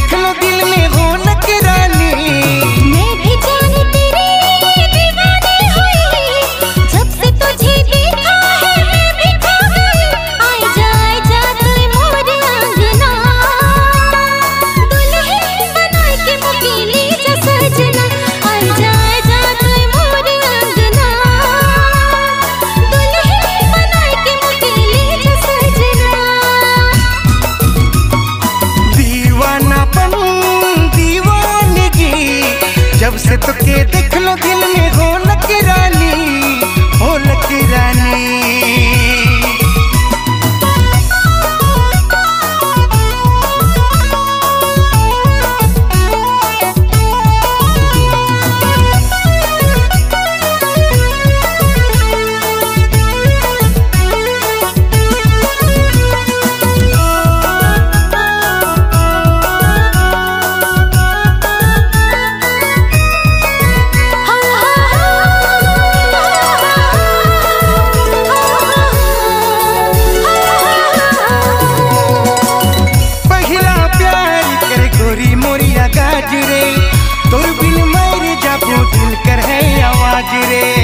देख लो दिल में रौनक रानी। मैं भी जाने तेरी दीवानी हुई, जब से तुझे देखा है मैं भी खो गई। आए जा तू मोर आंगना, दुल्हन बनाए के मुकेली जा सजना। आए जा तू मोर आंगना, दुल्हन बनाए के मुकेली जा सजना। दीवानापन दीवानगी, जब से तुके देख लो दिल में रौनक रानी, रौनक रानी। मोरिया गाजरे तोर बिन मर जाबो दिल कर है आवाज रे।